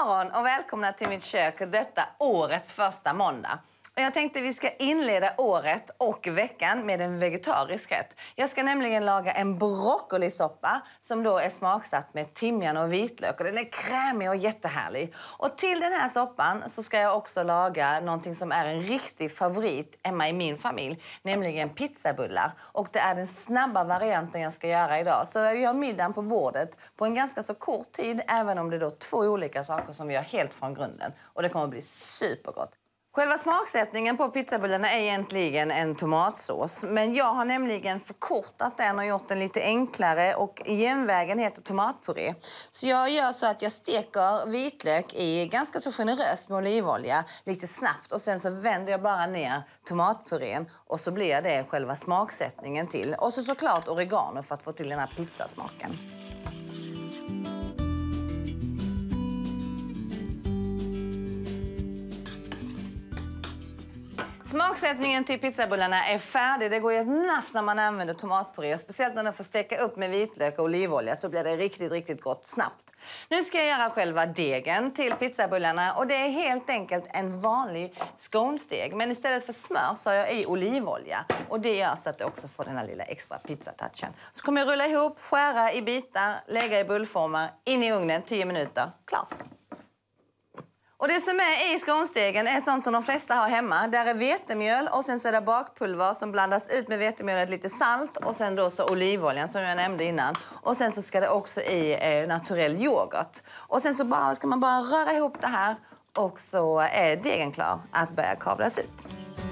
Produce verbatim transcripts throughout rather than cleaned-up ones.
morgon och välkomna till mitt kök detta årets första måndag. Och jag tänkte vi ska inleda året och veckan med en vegetarisk rätt. Jag ska nämligen laga en broccolisoppa som då är smaksatt med timjan och vitlök. Och den är krämig och jättehärlig. Och till den här soppan så ska jag också laga någonting som är en riktig favorit hemma i min familj. Nämligen pizzabullar. Och det är den snabba varianten jag ska göra idag. Så jag gör middagen på bordet på en ganska så kort tid. Även om det är då två olika saker som vi gör helt från grunden. Och det kommer att bli supergott. Själva smaksättningen på pizzabullarna är egentligen en tomatsås. Men jag har nämligen förkortat den och gjort den lite enklare. Och genvägen heter tomatpuré. Så jag gör så att jag steker vitlök i ganska så generöst med olivolja. Lite snabbt. Och sen så vänder jag bara ner tomatpurén. Och så blir det själva smaksättningen till. Och så såklart oregano för att få till den här pizzasmaken. Smaksättningen till pizzabullarna är färdig. Det går ju ett nafs när man använder tomatpuré. Speciellt när den får steka upp med vitlök och olivolja så blir det riktigt, riktigt gott snabbt. Nu ska jag göra själva degen till pizzabullarna. Och det är helt enkelt en vanlig skonesteg. Men istället för smör så har jag i olivolja. Och det gör så att det också får den här lilla extra pizzatouchen. Så kommer jag rulla ihop, skära i bitar, lägga i bullformar, in i ugnen tio minuter. Klart! Och det som är i skonstegen är sånt som de flesta har hemma. Där är vetemjöl och sen så är det bakpulver som blandas ut med vetemjölet, lite salt och sen då så olivoljan som jag nämnde innan. Och sen så ska det också i eh, naturell yoghurt. Och sen så bara, ska man bara röra ihop det här och så är degen klar att börja kavlas ut.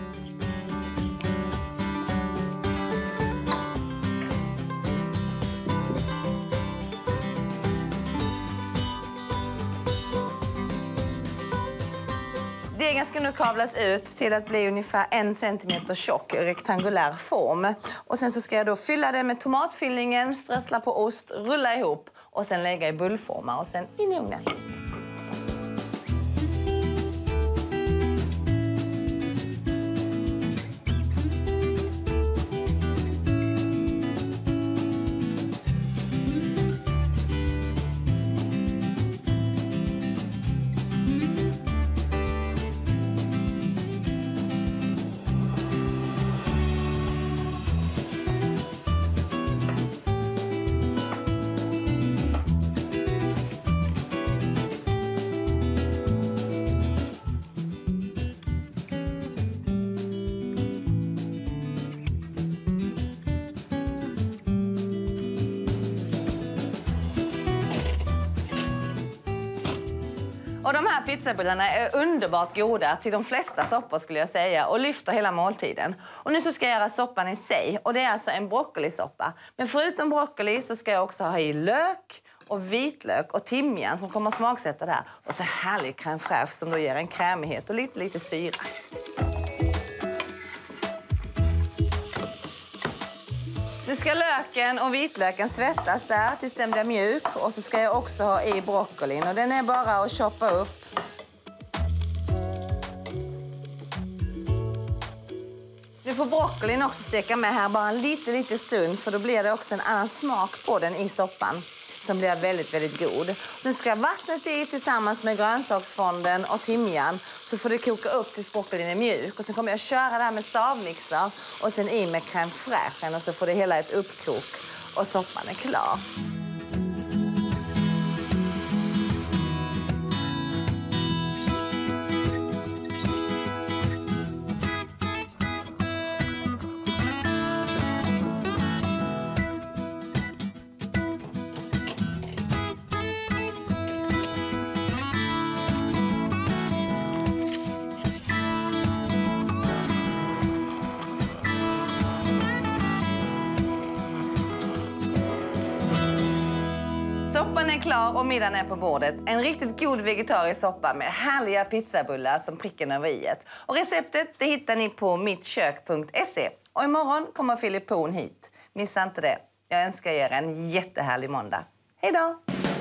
Degen ska nu kavlas ut till att bli ungefär en centimeter tjock rektangulär form. Och sen så ska jag då fylla det med tomatfyllningen, strössla på ost, rulla ihop och sen lägga i bullformar och sen in i ugnen. Och de här pizzabullarna är underbart goda till de flesta soppor skulle jag säga och lyfter hela måltiden. Och nu så ska jag göra soppan i sig och det är alltså en broccolisoppa. Men förutom broccoli så ska jag också ha i lök och vitlök och timjan som kommer att smaksätta det här. Och så härlig crème fraîche som då ger en krämighet och lite, lite syra. Nu ska löken och vitlöken svettas där tills den blir mjuk. Och så ska jag också ha i broccolin. Och den är bara att choppa upp. Nu får broccolin också steka med här bara en liten, liten stund. För då blir det också en annan smak på den i soppan. Som blir väldigt, väldigt god. Sen ska vattnet i tillsammans med grönsaksfonden och timjan. Så får det koka upp tills broccolin är mjuk. Och sen kommer jag köra det här med stavmixer. Och sen i med crème fraîche. Och så får det hela ett uppkok. Och soppan är klar. Soppan är klar och middagen är på bordet. En riktigt god vegetarisk soppa med härliga pizzabullar som pricken över iet. Och receptet det hittar ni på mittkök punkt se. Och imorgon kommer Filip Poon hit. Missa inte det. Jag önskar er en jättehärlig måndag. Hej då!